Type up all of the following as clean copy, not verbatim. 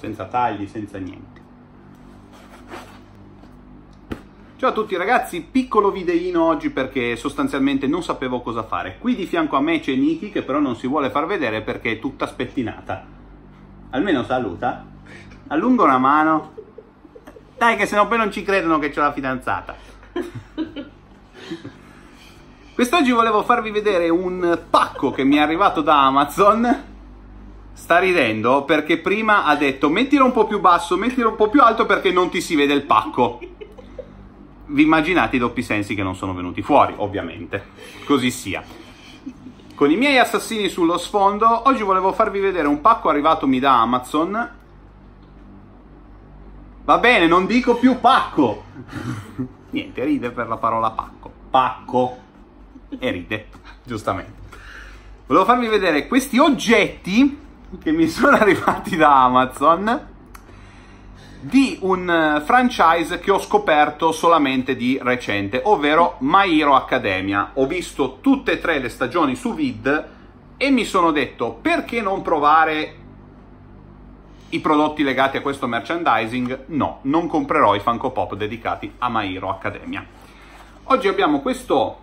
senza tagli, senza niente. Ciao a tutti ragazzi, piccolo videino oggi perché sostanzialmente non sapevo cosa fare. Qui di fianco a me c'è Niki che però non si vuole far vedere perché è tutta spettinata. Almeno saluta. Allunga una mano. Dai che sennò poi non ci credono che c'ho la fidanzata. Quest'oggi volevo farvi vedere un pacco che mi è arrivato da Amazon. Sta ridendo perché prima ha detto mettilo un po' più basso, mettilo un po' più alto perché non ti si vede il pacco. Vi immaginate i doppi sensi che non sono venuti fuori, ovviamente. Così sia. Con i miei assassini sullo sfondo, oggi volevo farvi vedere un pacco arrivatomi da Amazon. Va bene, non dico più pacco. Niente, ride per la parola pacco. Pacco. E ride, giustamente. Volevo farvi vedere questi oggetti che mi sono arrivati da Amazon di un franchise che ho scoperto solamente di recente, ovvero My Hero Academia. Ho visto tutte e tre le stagioni su Vid e mi sono detto perché non provare i prodotti legati a questo merchandising? No, non comprerò i Funko Pop dedicati a My Hero Academia. Oggi abbiamo questo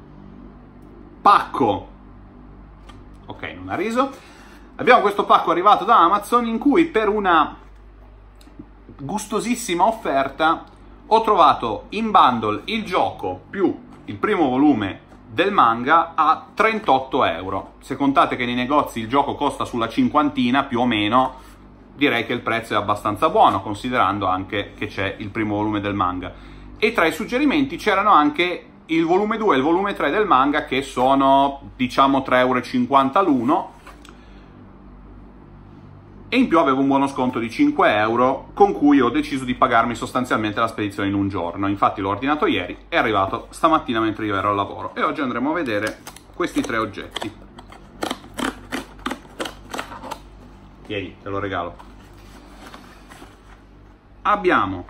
pacco, ok, non ha riso, abbiamo questo pacco arrivato da Amazon in cui per una gustosissima offerta ho trovato in bundle il gioco più il primo volume del manga a 38 euro. Se contate che nei negozi il gioco costa sulla cinquantina più o meno, direi che il prezzo è abbastanza buono considerando anche che c'è il primo volume del manga. E tra i suggerimenti c'erano anche il volume 2 e il volume 3 del manga che sono diciamo 3,50 euro l'uno. E in più avevo un buono sconto di 5 euro con cui ho deciso di pagarmi sostanzialmente la spedizione in un giorno. Infatti l'ho ordinato ieri, è arrivato stamattina mentre io ero al lavoro. E oggi andremo a vedere questi tre oggetti. Tieni, te lo regalo. Abbiamo...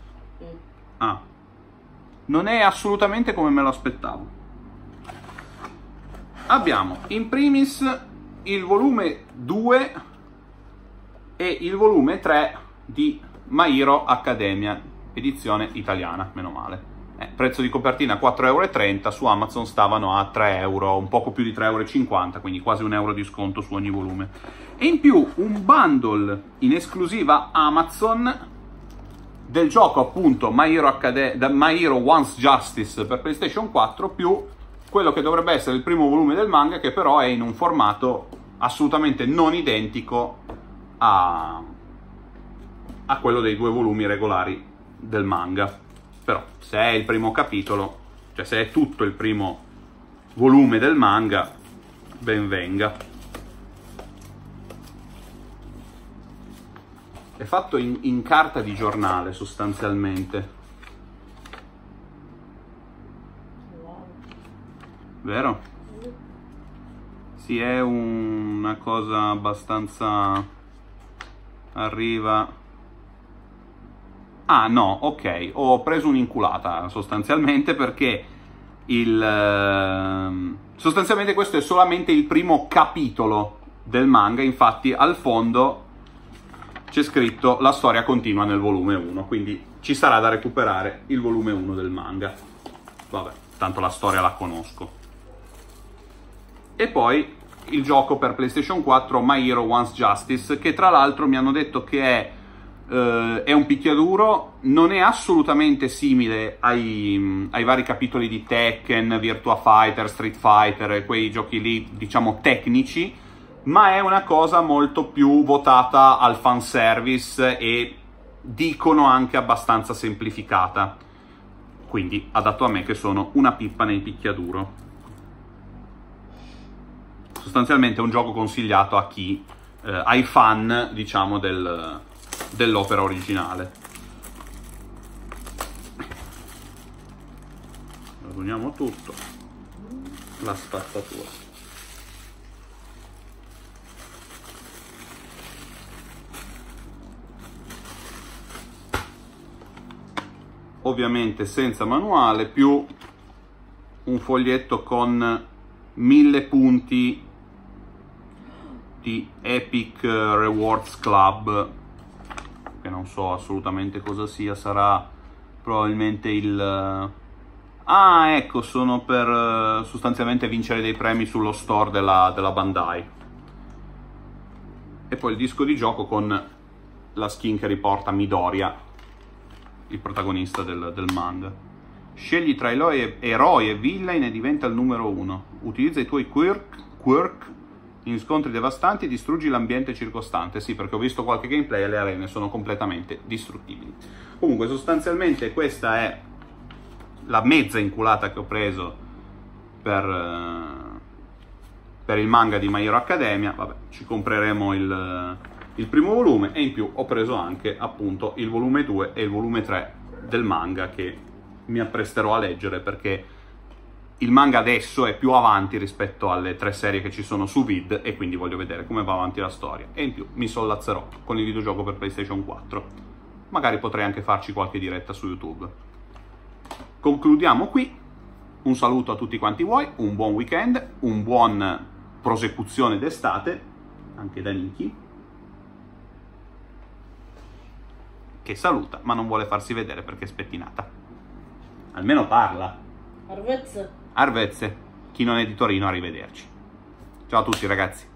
non è assolutamente come me lo aspettavo. Abbiamo in primis il volume 2... e il volume 3 di My Hero Academia, edizione italiana, meno male. Prezzo di copertina 4,30 euro, su Amazon stavano a 3 euro, un poco più di 3,50 euro, quindi quasi un euro di sconto su ogni volume. E in più un bundle in esclusiva Amazon del gioco appunto My Hero Once Justice per PlayStation 4 più quello che dovrebbe essere il primo volume del manga che però è in un formato assolutamente non identico a quello dei due volumi regolari del manga. Però se è il primo capitolo, cioè se è tutto il primo volume del manga, ben venga. È fatto in carta di giornale sostanzialmente, vero? Sì, è una cosa abbastanza... arriva... ah no, ok, ho preso un'inculata sostanzialmente perché sostanzialmente questo è solamente il primo capitolo del manga. Infatti al fondo c'è scritto la storia continua nel volume 1, quindi ci sarà da recuperare il volume 1 del manga. Vabbè, tanto la storia la conosco. E poi il gioco per PlayStation 4 My Hero Once Justice, che tra l'altro mi hanno detto che è un picchiaduro, non è assolutamente simile ai vari capitoli di Tekken, Virtua Fighter, Street Fighter, quei giochi lì diciamo tecnici, ma è una cosa molto più votata al fanservice e dicono anche abbastanza semplificata, quindi adatto a me che sono una pippa nei picchiaduro. Sostanzialmente è un gioco consigliato a chi, ai fan, diciamo, dell'opera originale. Uniamo tutto. La spazzatura. Ovviamente senza manuale, più un foglietto con 1000 punti di Epic Rewards Club che non so assolutamente cosa sia, sarà probabilmente il... Ah, ecco, sono per sostanzialmente vincere dei premi sullo store della Bandai. E poi il disco di gioco con la skin che riporta Midoriya, il protagonista del manga. Scegli tra eroi e villain e diventa il numero 1. Utilizza i tuoi quirk in scontri devastanti e distruggi l'ambiente circostante. Sì, perché ho visto qualche gameplay e le arene sono completamente distruttibili. Comunque, sostanzialmente questa è la mezza inculata che ho preso per il manga di My Hero Academia. Vabbè, ci compreremo il primo volume, e in più ho preso anche appunto il volume 2 e il volume 3 del manga, che mi appresterò a leggere perché il manga adesso è più avanti rispetto alle 3 serie che ci sono su Vid, e quindi voglio vedere come va avanti la storia. E in più mi sollazzerò con il videogioco per PlayStation 4. Magari potrei anche farci qualche diretta su YouTube. Concludiamo qui. Un saluto a tutti quanti voi, un buon weekend, un buon prosecuzione d'estate, anche da Niki, che saluta ma non vuole farsi vedere perché è spettinata. Almeno parla. Arvezze. Arvezze. Chi non è di Torino, arrivederci. Ciao a tutti ragazzi.